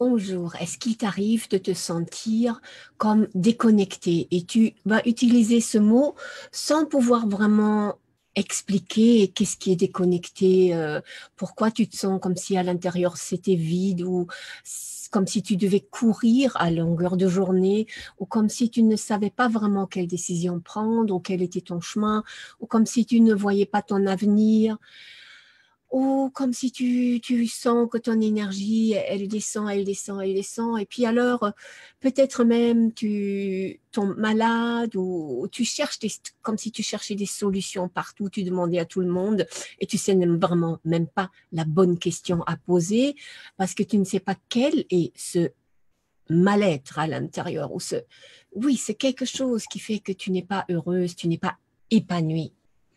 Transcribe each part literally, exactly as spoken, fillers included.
Bonjour, est-ce qu'il t'arrive de te sentir comme déconnecté? Et tu vas utiliser ce mot sans pouvoir vraiment expliquer qu'est-ce qui est déconnecté, euh, pourquoi tu te sens comme si à l'intérieur c'était vide ou s- comme si tu devais courir à longueur de journée ou comme si tu ne savais pas vraiment quelle décision prendre ou quel était ton chemin ou comme si tu ne voyais pas ton avenir. Ou comme si tu, tu sens que ton énergie, elle descend, elle descend, elle descend. Et puis alors, euh, peut-être même tu tombes malade ou, ou tu cherches des, comme si tu cherchais des solutions partout, tu demandais à tout le monde et tu sais même vraiment même pas la bonne question à poser parce que tu ne sais pas quel est ce mal-être à l'intérieur ou ce, oui, c'est quelque chose qui fait que tu n'es pas heureuse, tu n'es pas épanouie.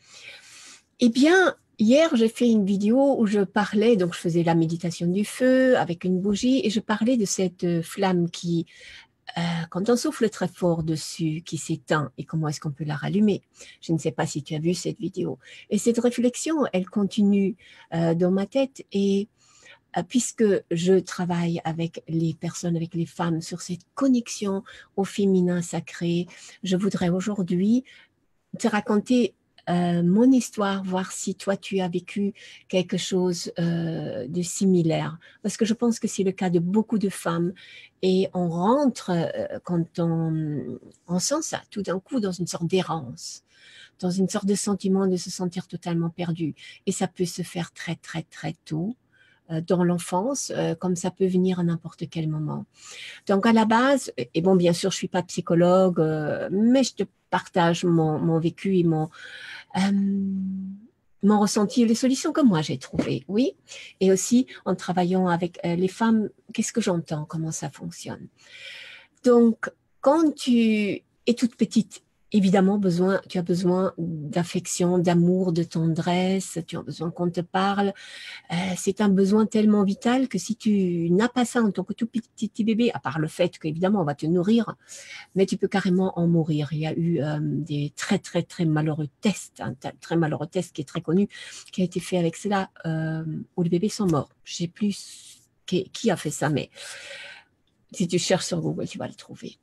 Eh bien, hier, j'ai fait une vidéo où je parlais, donc je faisais la méditation du feu avec une bougie et je parlais de cette euh, flamme qui, euh, quand on souffle très fort dessus, qui s'éteint et comment est-ce qu'on peut la rallumer. Je ne sais pas si tu as vu cette vidéo. Et cette réflexion, elle continue euh, dans ma tête et euh, puisque je travaille avec les personnes, avec les femmes sur cette connexion au féminin sacré, je voudrais aujourd'hui te raconter euh, mon histoire, voir si toi tu as vécu quelque chose euh, de similaire. Parce que je pense que c'est le cas de beaucoup de femmes. Et on rentre, euh, quand on, on sent ça, tout d'un coup, dans une sorte d'errance, dans une sorte de sentiment de se sentir totalement perdu. Et ça peut se faire très, très, très tôt euh, dans l'enfance, euh, comme ça peut venir à n'importe quel moment. Donc à la base, et bon, bien sûr, je suis pas psychologue, euh, mais je te partage mon, mon vécu et mon, euh, mon ressenti, les solutions que moi j'ai trouvées, oui. Et aussi en travaillant avec euh, les femmes, qu'est-ce que j'entends, comment ça fonctionne. Donc, quand tu es toute petite, évidemment, besoin, tu as besoin d'affection, d'amour, de tendresse, tu as besoin qu'on te parle, euh, c'est un besoin tellement vital que si tu n'as pas ça en tant que tout petit, petit bébé, à part le fait qu'évidemment on va te nourrir, mais tu peux carrément en mourir. Il y a eu euh, des très très très malheureux tests, un très malheureux test qui est très connu, qui a été fait avec cela, euh, où les bébés sont morts. Je ne sais plus qui, qui a fait ça, mais si tu cherches sur Google, tu vas le trouver.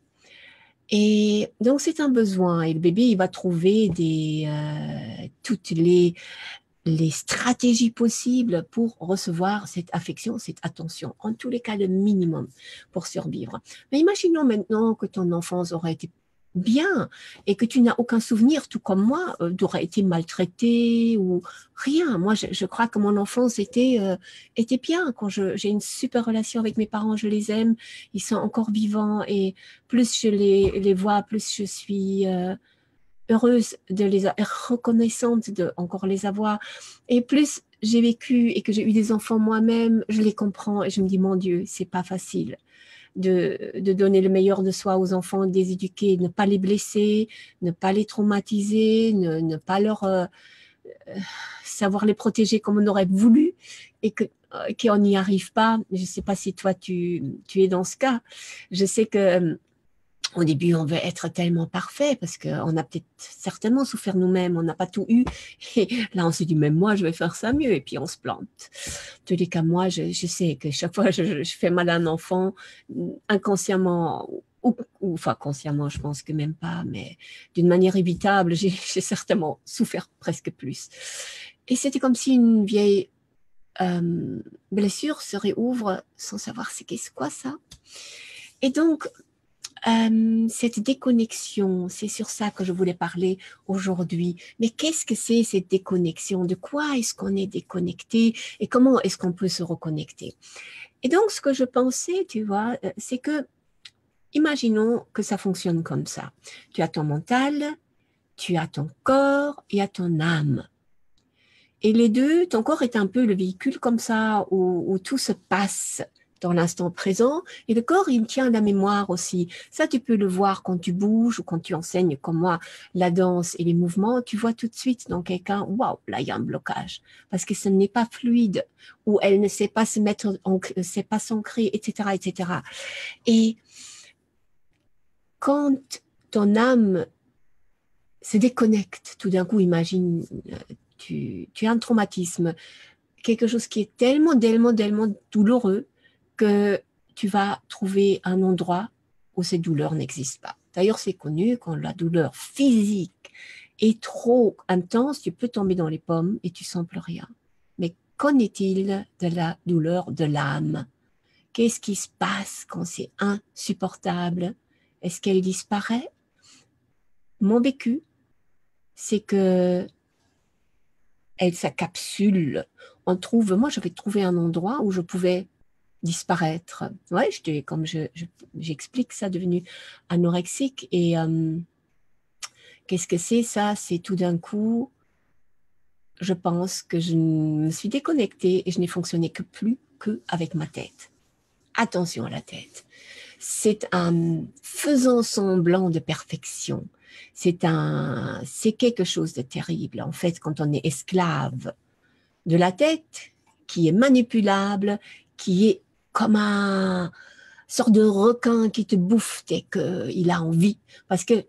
Et donc c'est un besoin, et le bébé il va trouver des, euh, toutes les les stratégies possibles pour recevoir cette affection, cette attention. En tous les cas, le minimum pour survivre. Mais imaginons maintenant que ton enfance aurait été bien et que tu n'as aucun souvenir, tout comme moi, euh, d'aurait été maltraité ou rien. Moi, je, je crois que mon enfance était, euh, était bien. Quand je, j'ai une super relation avec mes parents, je les aime, ils sont encore vivants et plus je les, les vois, plus je suis... Euh, heureuse de les reconnaissante de encore les avoir et plus j'ai vécu et que j'ai eu des enfants moi-même, je les comprends et je me dis mon Dieu, c'est pas facile de, de donner le meilleur de soi aux enfants, de les éduquer, ne pas les blesser, ne pas les traumatiser, ne, ne pas leur euh, savoir les protéger comme on aurait voulu et que euh, qu'on n'y arrive pas. Je sais pas si toi tu, tu es dans ce cas. Je sais que au début, on veut être tellement parfait parce qu'on a peut-être certainement souffert nous-mêmes, on n'a pas tout eu. Et là, on se dit, même moi, je vais faire ça mieux. Et puis, on se plante. En tous les cas, moi, je, je sais que chaque fois je, je fais mal à un enfant, inconsciemment, ou, ou enfin, consciemment, je pense que même pas, mais d'une manière évitable, j'ai certainement souffert presque plus. Et c'était comme si une vieille euh, blessure se réouvre sans savoir c'est qu'est-ce quoi ça. Et donc, euh, cette déconnexion, c'est sur ça que je voulais parler aujourd'hui. Mais qu'est-ce que c'est cette déconnexion? De quoi est-ce qu'on est déconnecté et comment est-ce qu'on peut se reconnecter? Et donc, ce que je pensais, tu vois, euh, c'est que, imaginons que ça fonctionne comme ça. Tu as ton mental, tu as ton corps et tu as ton âme. Et les deux, ton corps est un peu le véhicule comme ça où, où tout se passe dans l'instant présent. Et le corps, il tient la mémoire aussi. Ça, tu peux le voir quand tu bouges ou quand tu enseignes, comme moi, la danse et les mouvements. Tu vois tout de suite dans quelqu'un, waouh, là, il y a un blocage. Parce que ce n'est pas fluide ou elle ne sait pas se mettre, ne sait pas s'ancrer, et cetera, et cetera. Et quand ton âme se déconnecte, tout d'un coup, imagine, euh, tu, tu as un traumatisme, quelque chose qui est tellement, tellement, tellement douloureux que tu vas trouver un endroit où cette douleur n'existe pas. D'ailleurs, c'est connu, quand la douleur physique est trop intense, tu peux tomber dans les pommes et tu sens plus rien. Mais qu'en est-il de la douleur de l'âme? Qu'est-ce qui se passe quand c'est insupportable? Est-ce qu'elle disparaît? Mon vécu, c'est que elle s'encapsule. On trouve, moi, j'avais trouvé un endroit où je pouvais disparaître. Ouais, j'étais, comme je, je, j'explique ça, devenu anorexique. Et euh, qu'est-ce que c'est ça? C'est tout d'un coup, je pense que je me suis déconnectée et je n'ai fonctionné que plus qu'avec ma tête. Attention à la tête. C'est un faisant semblant de perfection. C'est un, c'est quelque chose de terrible. En fait, quand on est esclave de la tête, qui est manipulable, qui est comme un sorte de requin qui te bouffe dès qu'il a envie. Parce que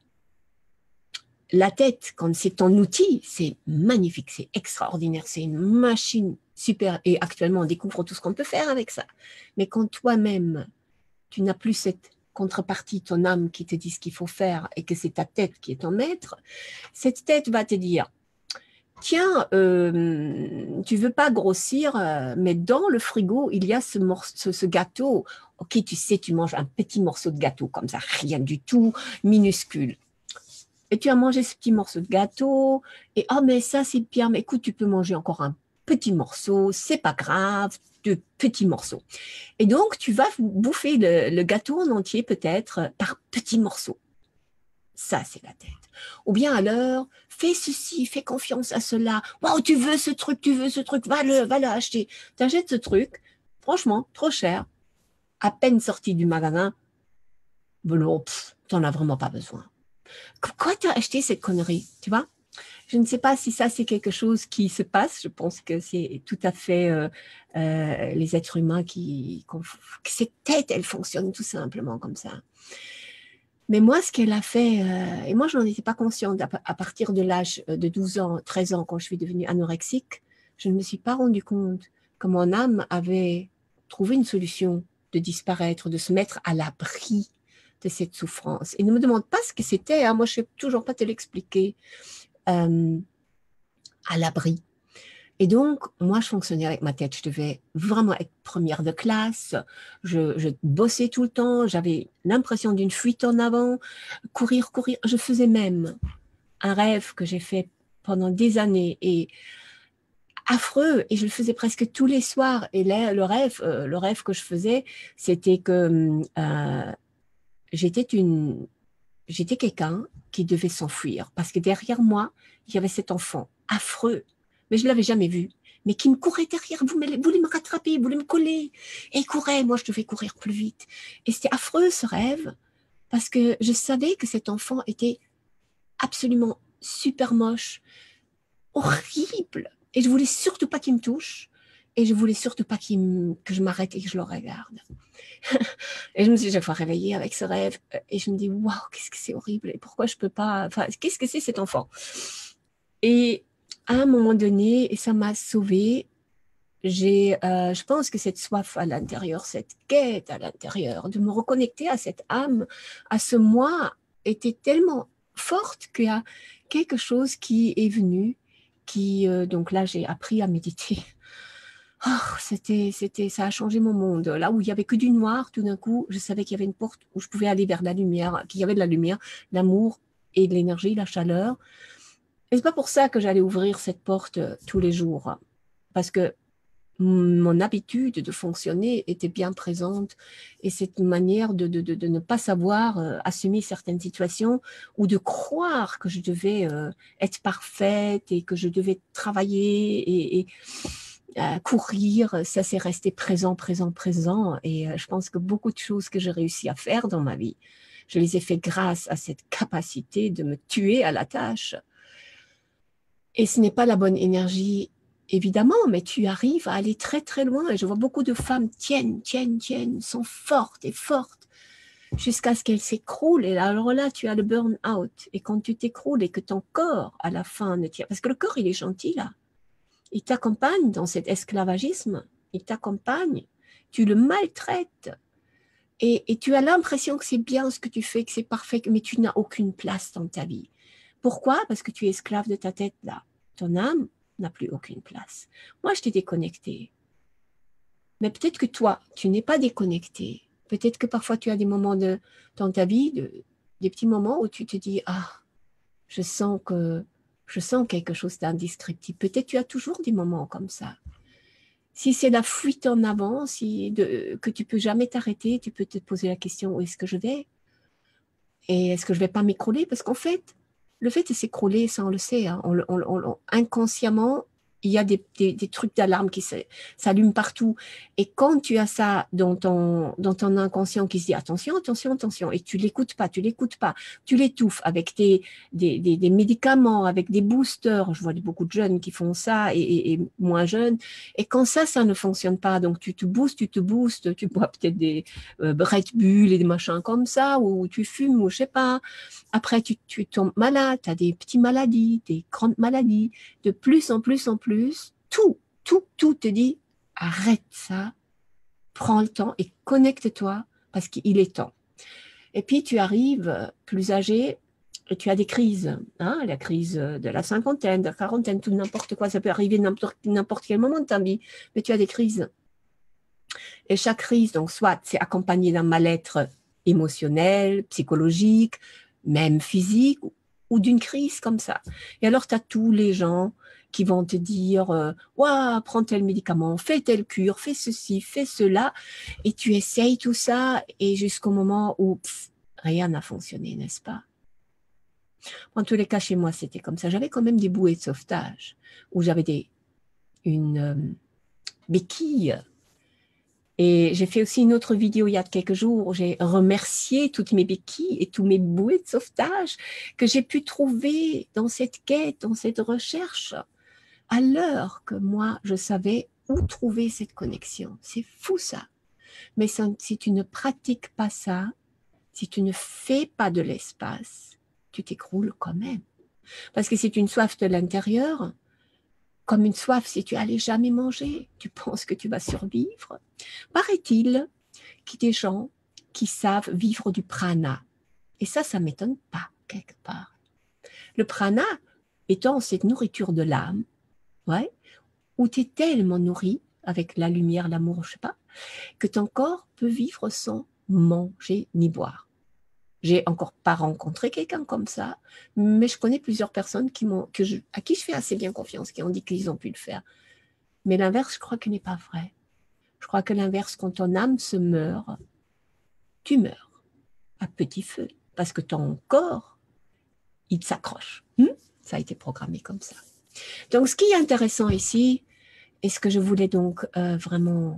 la tête, quand c'est ton outil, c'est magnifique, c'est extraordinaire, c'est une machine super. Et actuellement, on découvre tout ce qu'on peut faire avec ça. Mais quand toi-même, tu n'as plus cette contrepartie, ton âme qui te dit ce qu'il faut faire et que c'est ta tête qui est ton maître, cette tête va te dire, tiens, euh, tu veux pas grossir, euh, mais dans le frigo, il y a ce, morceau, ce, ce gâteau. Ok, tu sais, tu manges un petit morceau de gâteau comme ça, rien du tout, minuscule. Et tu as mangé ce petit morceau de gâteau, et oh, mais ça, c'est bien, mais écoute, tu peux manger encore un petit morceau, c'est pas grave, de petits morceaux. Et donc, tu vas bouffer le, le gâteau en entier, peut-être, par petits morceaux. Ça, c'est la tête. Ou bien alors, fais ceci, fais confiance à cela. Wow, tu veux ce truc, tu veux ce truc, va le, va le acheter. Tu achètes ce truc, franchement, trop cher, à peine sorti du magasin, bon, tu n'en as vraiment pas besoin. Pourquoi tu as acheté cette connerie, tu vois? Je ne sais pas si ça, c'est quelque chose qui se passe. Je pense que c'est tout à fait euh, euh, les êtres humains qui... que cette tête, elle fonctionne tout simplement comme ça. Mais moi, ce qu'elle a fait, euh, et moi, je n'en étais pas consciente à, à partir de l'âge de douze ans, treize ans, quand je suis devenue anorexique, je ne me suis pas rendu compte que mon âme avait trouvé une solution de disparaître, de se mettre à l'abri de cette souffrance. Et ne me demande pas ce que c'était, hein, moi, je ne sais toujours pas te l'expliquer, euh, à l'abri. Et donc, moi, je fonctionnais avec ma tête. Je devais vraiment être première de classe. Je, je bossais tout le temps. J'avais l'impression d'une fuite en avant. Courir, courir. Je faisais même un rêve que j'ai fait pendant des années et affreux. Et je le faisais presque tous les soirs. Et là, le rêve, euh, le rêve que je faisais, c'était que euh, j'étais une, j'étais quelqu'un qui devait s'enfuir parce que derrière moi, il y avait cet enfant affreux, mais je ne l'avais jamais vu, mais qui me courait derrière, voulait, voulait me rattraper, voulait me coller, et il courait, moi je devais courir plus vite. Et c'était affreux ce rêve, parce que je savais que cet enfant était absolument super moche, horrible, et je voulais surtout pas qu'il me touche, et je voulais surtout pas qu'il me, que je m'arrête et que je le regarde. Et je me suis chaque fois réveillée avec ce rêve et je me dis waouh, qu'est-ce que c'est horrible et pourquoi je peux pas, enfin qu'est-ce que c'est cet enfant. Et à un moment donné, et ça m'a sauvée, j'ai, euh, je pense que cette soif à l'intérieur, cette quête à l'intérieur, de me reconnecter à cette âme, à ce moi, était tellement forte qu'il y a quelque chose qui est venu, qui, euh, donc là j'ai appris à méditer. Oh, c'était, c'était, ça a changé mon monde. Là où il y avait que du noir, tout d'un coup, je savais qu'il y avait une porte où je pouvais aller vers la lumière, qu'il y avait de la lumière, l'amour et de l'énergie, la chaleur. Et c'est pas pour ça que j'allais ouvrir cette porte euh, tous les jours, parce que mon habitude de fonctionner était bien présente et cette manière de, de, de, de ne pas savoir euh, assumer certaines situations ou de croire que je devais euh, être parfaite et que je devais travailler et, et euh, courir, ça c'est resté présent, présent, présent et euh, je pense que beaucoup de choses que j'ai réussi à faire dans ma vie, je les ai fait grâce à cette capacité de me tuer à la tâche. Et ce n'est pas la bonne énergie, évidemment, mais tu arrives à aller très très loin. Et je vois beaucoup de femmes tiennent, tiennent, tiennent, sont fortes et fortes jusqu'à ce qu'elles s'écroulent. Et alors là, tu as le burn-out. Et quand tu t'écroules et que ton corps, à la fin, ne tient... Parce que le corps, il est gentil, là. Il t'accompagne dans cet esclavagisme. Il t'accompagne. tu le maltraites. Et, et tu as l'impression que c'est bien ce que tu fais, que c'est parfait, mais tu n'as aucune place dans ta vie. Pourquoi? Parce que tu es esclave de ta tête là. Ton âme n'a plus aucune place. Moi, je t'ai déconnecté. Mais peut-être que toi, tu n'es pas déconnecté. Peut-être que parfois tu as des moments de, dans ta vie, de, des petits moments où tu te dis, ah, je sens que je sens quelque chose d'indescriptible. Peut-être tu as toujours des moments comme ça. Si c'est la fuite en avant, si de, que tu peux jamais t'arrêter, tu peux te poser la question, où est-ce que je vais? Et est-ce que je vais pas m'écrouler? Parce qu'en fait, le fait de s'écrouler, ça on le sait, hein, on, on, on, inconsciemment, il y a des, des, des trucs d'alarme qui s'allument partout. Et quand tu as ça dans ton, dans ton inconscient qui se dit attention, attention, attention, et tu l'écoutes pas, tu l'écoutes pas, tu l'étouffes avec des, des, des, des médicaments, avec des boosters. Je vois beaucoup de jeunes qui font ça et, et, et moins jeunes. Et quand ça, ça ne fonctionne pas, donc tu te boostes, tu te boostes, tu bois peut-être des euh, Red Bull et des machins comme ça, ou tu fumes, ou je sais pas. Après, tu, tu tombes malade, tu as des petites maladies, des grandes maladies, de plus en plus en plus, tout, tout, tout te dit, arrête ça, prends le temps et connecte-toi parce qu'il est temps. Et puis, tu arrives plus âgé et tu as des crises, hein, la crise de la cinquantaine, de la quarantaine, tout n'importe quoi, ça peut arriver n'importe, n'importe quel moment de ta vie, mais tu as des crises. Et chaque crise, donc, soit c'est accompagné d'un mal-être émotionnel, psychologique, même physique, ou d'une crise comme ça. Et alors, tu as tous les gens qui vont te dire euh, « Waouh, prends tel médicament, fais telle cure, fais ceci, fais cela. » Et tu essayes tout ça, et jusqu'au moment où pff, rien n'a fonctionné, n'est-ce pas? En tous les cas, chez moi, c'était comme ça. J'avais quand même des bouées de sauvetage, où j'avais des, une euh, béquille. Et j'ai fait aussi une autre vidéo il y a quelques jours où j'ai remercié toutes mes béquilles et tous mes bouées de sauvetage que j'ai pu trouver dans cette quête, dans cette recherche, à l'heure que moi, je savais où trouver cette connexion. C'est fou ça. Mais si tu ne pratiques pas ça, si tu ne fais pas de l'espace, tu t'écroules quand même. Parce que c'est une soif de l'intérieur, comme une soif si tu n'allais jamais manger, tu penses que tu vas survivre. Paraît-il qu'il y a des gens qui savent vivre du prana. Et ça, ça ne m'étonne pas, quelque part. Le prana étant cette nourriture de l'âme, ouais, où tu es tellement nourri avec la lumière, l'amour, je ne sais pas, que ton corps peut vivre sans manger ni boire. J'ai encore pas rencontré quelqu'un comme ça, mais je connais plusieurs personnes qui m'ont, que je, à qui je fais assez bien confiance, qui ont dit qu'ils ont pu le faire. Mais l'inverse, je crois qu'il n'est pas vrai. Je crois que l'inverse, quand ton âme se meurt, tu meurs à petit feu, parce que ton corps, il s'accroche. Hmm? Ça a été programmé comme ça. Donc, ce qui est intéressant ici, et ce que je voulais donc euh, vraiment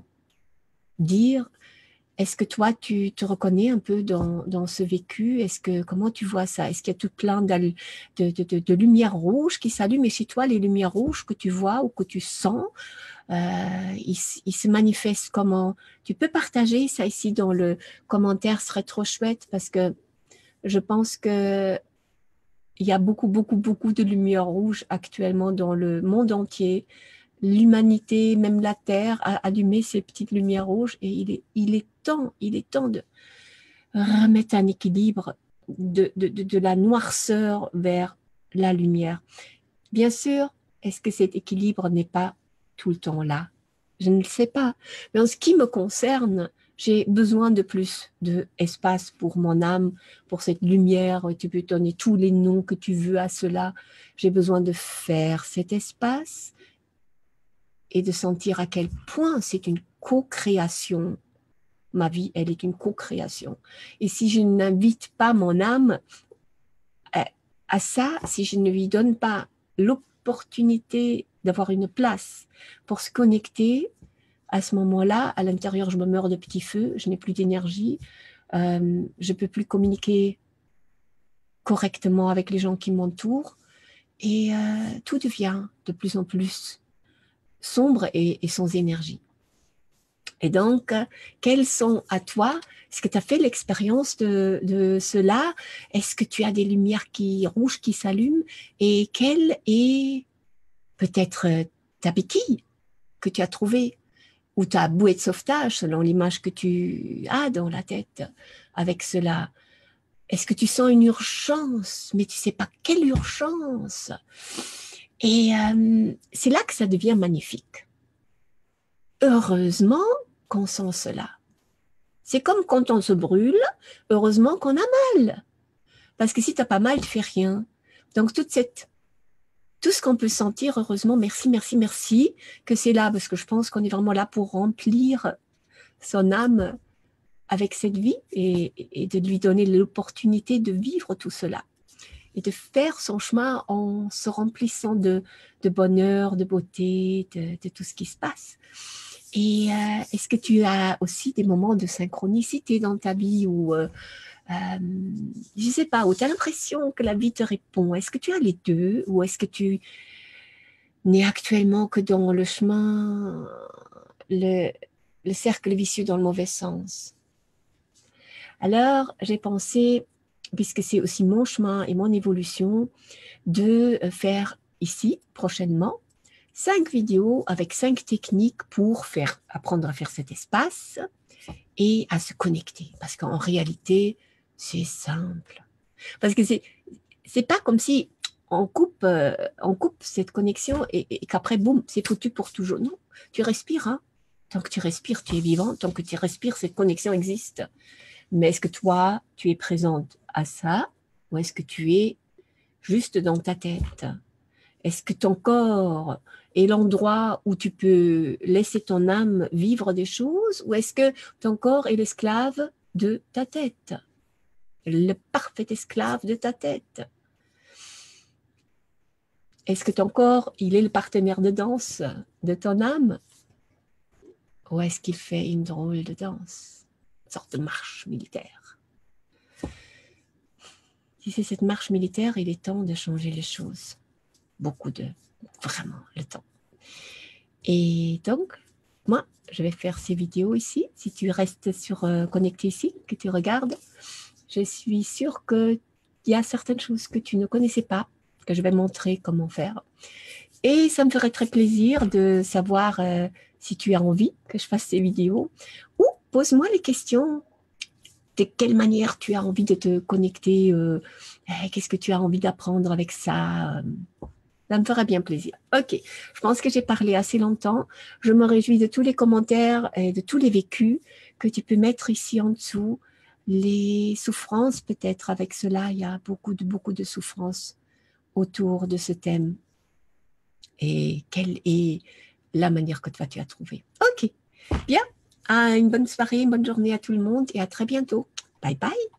dire, est-ce que toi, tu te reconnais un peu dans, dans ce vécu? Est-ce que, comment tu vois ça? Est-ce qu'il y a tout plein de, de, de, de lumières rouges qui s'allument? Et chez toi, les lumières rouges que tu vois ou que tu sens, euh, ils, ils se manifestent comment? Tu peux partager ça ici dans le commentaire, ce serait trop chouette parce que je pense que il y a beaucoup, beaucoup, beaucoup de lumières rouges actuellement dans le monde entier. L'humanité, même la Terre, a allumé ces petites lumières rouges et il est, il est temps, il est temps de remettre un équilibre de, de, de, de la noirceur vers la lumière. Bien sûr, est-ce que cet équilibre n'est pas tout le temps là? Je ne le sais pas. Mais en ce qui me concerne, j'ai besoin de plus d'espace pour mon âme, pour cette lumière. Tu peux donner tous les noms que tu veux à cela. J'ai besoin de faire cet espace et de sentir à quel point c'est une co-création. Ma vie, elle est une co-création. Et si je n'invite pas mon âme à, à ça, si je ne lui donne pas l'opportunité d'avoir une place pour se connecter, à ce moment-là, à l'intérieur, je me meurs de petit feu, je n'ai plus d'énergie, euh, je ne peux plus communiquer correctement avec les gens qui m'entourent et euh, tout devient de plus en plus sombre et, et sans énergie. Et donc, quels sont à toi, est-ce que tu as fait l'expérience de, de cela? Est-ce que tu as des lumières qui, rouges qui s'allument? Et quelle est peut-être ta béquille que tu as trouvée? ou ta bouée de sauvetage, selon l'image que tu as dans la tête avec cela. Est-ce que tu sens une urgence, mais tu ne sais pas quelle urgence? Et euh, c'est là que ça devient magnifique. Heureusement qu'on sent cela. C'est comme quand on se brûle, heureusement qu'on a mal. Parce que si tu n'as pas mal, tu fais rien. Donc, toute cette, tout ce qu'on peut sentir, heureusement, merci, merci, merci, que c'est là, parce que je pense qu'on est vraiment là pour remplir son âme avec cette vie et, et de lui donner l'opportunité de vivre tout cela et de faire son chemin en se remplissant de, de bonheur, de beauté, de, de tout ce qui se passe. Et euh, est-ce que tu as aussi des moments de synchronicité dans ta vie où, euh, euh, je ne sais pas, où tu as l'impression que la vie te répond? Est-ce que tu as les deux ou est-ce que tu n'es actuellement que dans le chemin, le, le cercle vicieux dans le mauvais sens? Alors, j'ai pensé, puisque c'est aussi mon chemin et mon évolution, de faire ici, prochainement, cinq vidéos avec cinq techniques pour faire, apprendre à faire cet espace et à se connecter. Parce qu'en réalité, c'est simple. Parce que c'est, c'est pas comme si on coupe, euh, on coupe cette connexion et, et qu'après, boum, c'est foutu pour toujours. Non, tu respires. Hein. Tant que tu respires, tu es vivant. Tant que tu respires, cette connexion existe. Mais est-ce que toi, tu es présente à ça ou est-ce que tu es juste dans ta tête? Est-ce que ton corps est l'endroit où tu peux laisser ton âme vivre des choses ou est-ce que ton corps est l'esclave de ta tête? Le parfait esclave de ta tête. Est-ce que ton corps, il est le partenaire de danse de ton âme ou est-ce qu'il fait une drôle de danse? Une sorte de marche militaire. Si c'est cette marche militaire, il est temps de changer les choses. Beaucoup de, vraiment, le temps. Et donc, moi, je vais faire ces vidéos ici. Si tu restes sur euh, connecté ici, que tu regardes, je suis sûre qu'il y a certaines choses que tu ne connaissais pas, que je vais montrer comment faire. Et ça me ferait très plaisir de savoir euh, si tu as envie que je fasse ces vidéos ou pose-moi les questions. De quelle manière tu as envie de te connecter, euh, qu'est-ce que tu as envie d'apprendre avec ça, ça me ferait bien plaisir. Ok, je pense que j'ai parlé assez longtemps. Je me réjouis de tous les commentaires et de tous les vécus que tu peux mettre ici en dessous. Les souffrances peut-être avec cela, il y a beaucoup de, beaucoup de souffrances autour de ce thème. Et quelle est la manière que toi tu as trouvée. Ok, bien. Ah, une bonne soirée, une bonne journée à tout le monde et à très bientôt. Bye bye.